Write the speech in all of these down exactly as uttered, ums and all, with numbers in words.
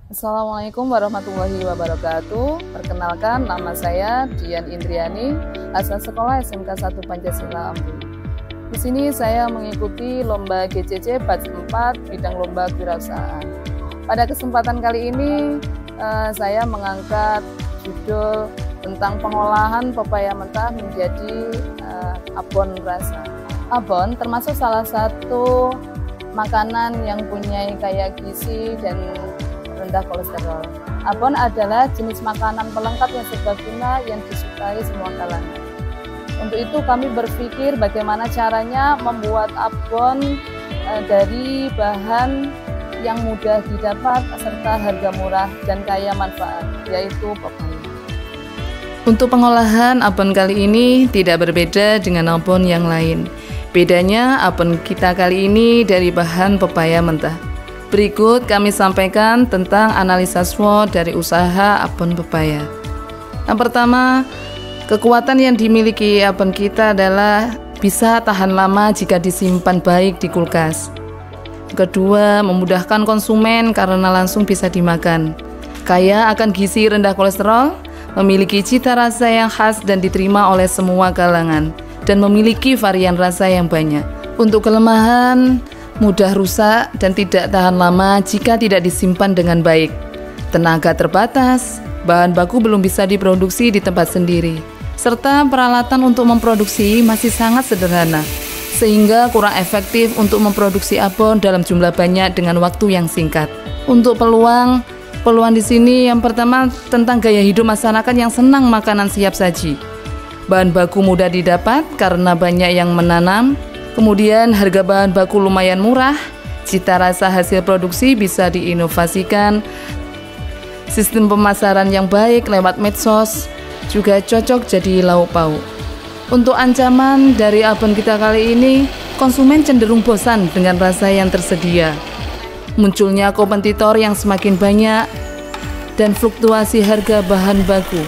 Assalamualaikum warahmatullahi wabarakatuh. Perkenalkan, nama saya Dian Indriani, asal sekolah S M K satu Pancasila Ambon. Di sini saya mengikuti lomba G C C batch empat bidang lomba kewirausahaan. Pada kesempatan kali ini eh, saya mengangkat judul tentang pengolahan pepaya mentah menjadi eh, abon rasa. Abon termasuk salah satu makanan yang punya kaya gizi dan rendah kolesterol. Abon adalah jenis makanan pelengkap yang serbaguna yang disukai semua kalangan. Untuk itu kami berpikir bagaimana caranya membuat abon e, dari bahan yang mudah didapat serta harga murah dan kaya manfaat, yaitu pepaya. Untuk pengolahan abon kali ini tidak berbeda dengan abon yang lain. Bedanya abon kita kali ini dari bahan pepaya mentah. Berikut kami sampaikan tentang analisa SWOT dari usaha abon pepaya. Yang pertama, kekuatan yang dimiliki abon kita adalah bisa tahan lama jika disimpan baik di kulkas. Kedua, memudahkan konsumen karena langsung bisa dimakan. Kaya akan gizi rendah kolesterol, memiliki cita rasa yang khas dan diterima oleh semua kalangan, dan memiliki varian rasa yang banyak. Untuk kelemahan, mudah rusak dan tidak tahan lama jika tidak disimpan dengan baik. Tenaga terbatas, bahan baku belum bisa diproduksi di tempat sendiri, serta peralatan untuk memproduksi masih sangat sederhana, sehingga kurang efektif untuk memproduksi abon dalam jumlah banyak dengan waktu yang singkat. Untuk peluang, peluang di sini yang pertama tentang gaya hidup masyarakat yang senang makanan siap saji. Bahan baku mudah didapat karena banyak yang menanam. Kemudian harga bahan baku lumayan murah, cita rasa hasil produksi bisa diinovasikan, sistem pemasaran yang baik lewat medsos juga cocok jadi lauk pauk. Untuk ancaman dari abon kita kali ini, konsumen cenderung bosan dengan rasa yang tersedia. Munculnya kompetitor yang semakin banyak dan fluktuasi harga bahan baku.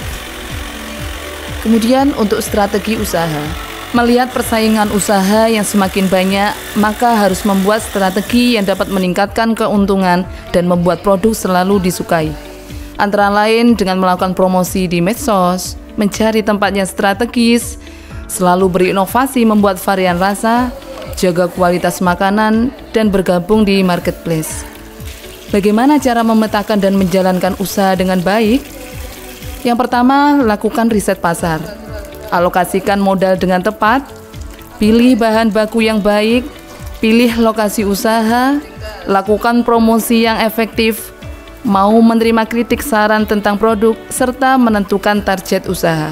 Kemudian untuk strategi usaha. Melihat persaingan usaha yang semakin banyak, maka harus membuat strategi yang dapat meningkatkan keuntungan dan membuat produk selalu disukai. Antara lain dengan melakukan promosi di medsos, mencari tempat yang strategis, selalu berinovasi membuat varian rasa, jaga kualitas makanan, dan bergabung di marketplace. Bagaimana cara memetakan dan menjalankan usaha dengan baik? Yang pertama, lakukan riset pasar. Alokasikan modal dengan tepat, pilih bahan baku yang baik, pilih lokasi usaha, lakukan promosi yang efektif, mau menerima kritik saran tentang produk, serta menentukan target usaha.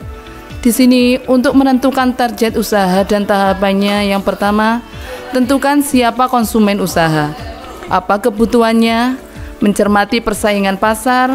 Di sini, untuk menentukan target usaha dan tahapannya, yang pertama, tentukan siapa konsumen usaha, apa kebutuhannya, mencermati persaingan pasar,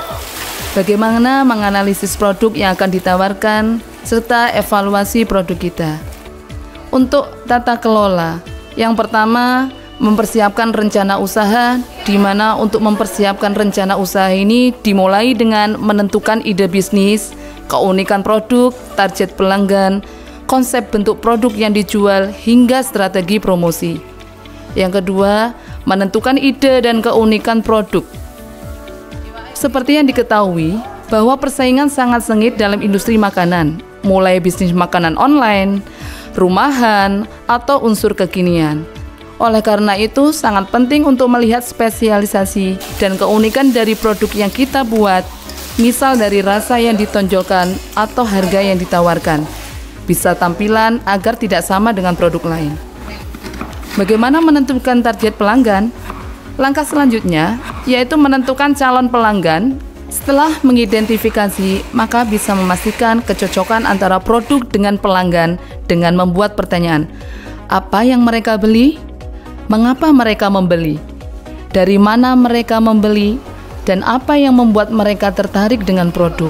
bagaimana menganalisis produk yang akan ditawarkan, serta evaluasi produk kita. Untuk tata kelola, yang pertama, mempersiapkan rencana usaha, di mana untuk mempersiapkan rencana usaha ini dimulai dengan menentukan ide bisnis, keunikan produk, target pelanggan, konsep bentuk produk yang dijual, hingga strategi promosi. Yang kedua, menentukan ide dan keunikan produk. Seperti yang diketahui, bahwa persaingan sangat sengit dalam industri makanan, mulai bisnis makanan online, rumahan, atau unsur kekinian. Oleh karena itu, sangat penting untuk melihat spesialisasi dan keunikan dari produk yang kita buat, misal dari rasa yang ditonjolkan atau harga yang ditawarkan, bisa tampilan agar tidak sama dengan produk lain. Bagaimana menentukan target pelanggan? Langkah selanjutnya yaitu menentukan calon pelanggan. Setelah mengidentifikasi, maka bisa memastikan kecocokan antara produk dengan pelanggan dengan membuat pertanyaan, apa yang mereka beli, mengapa mereka membeli, dari mana mereka membeli, dan apa yang membuat mereka tertarik dengan produk.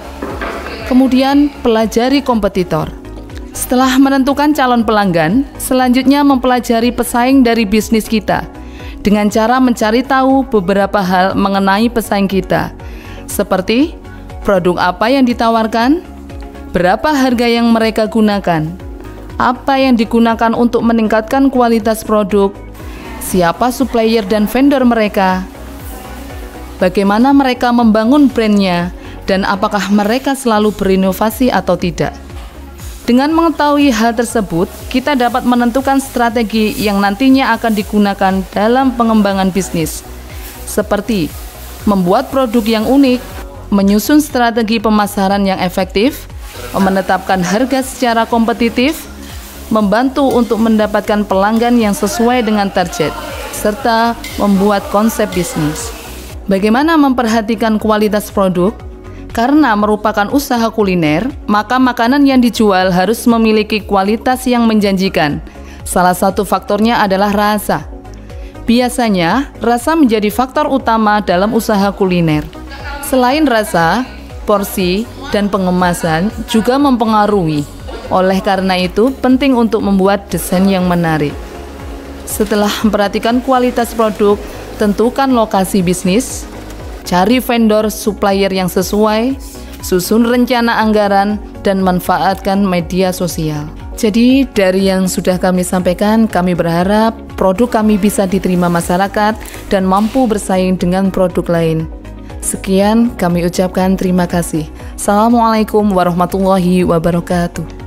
Kemudian pelajari kompetitor. Setelah menentukan calon pelanggan, selanjutnya mempelajari pesaing dari bisnis kita dengan cara mencari tahu beberapa hal mengenai pesaing kita, seperti produk apa yang ditawarkan, berapa harga yang mereka gunakan, apa yang digunakan untuk meningkatkan kualitas produk, siapa supplier dan vendor mereka, bagaimana mereka membangun brandnya, dan apakah mereka selalu berinovasi atau tidak. Dengan mengetahui hal tersebut, kita dapat menentukan strategi yang nantinya akan digunakan dalam pengembangan bisnis, seperti membuat produk yang unik, menyusun strategi pemasaran yang efektif, menetapkan harga secara kompetitif, membantu untuk mendapatkan pelanggan yang sesuai dengan target, serta membuat konsep bisnis. Bagaimana memperhatikan kualitas produk? Karena merupakan usaha kuliner, maka makanan yang dijual harus memiliki kualitas yang menjanjikan. Salah satu faktornya adalah rasa. Biasanya, rasa menjadi faktor utama dalam usaha kuliner. Selain rasa, porsi, dan pengemasan juga mempengaruhi. Oleh karena itu, penting untuk membuat desain yang menarik. Setelah memperhatikan kualitas produk, tentukan lokasi bisnis, cari vendor supplier yang sesuai, susun rencana anggaran, dan manfaatkan media sosial. Jadi dari yang sudah kami sampaikan, kami berharap produk kami bisa diterima masyarakat dan mampu bersaing dengan produk lain. Sekian kami ucapkan terima kasih. Assalamualaikum warahmatullahi wabarakatuh.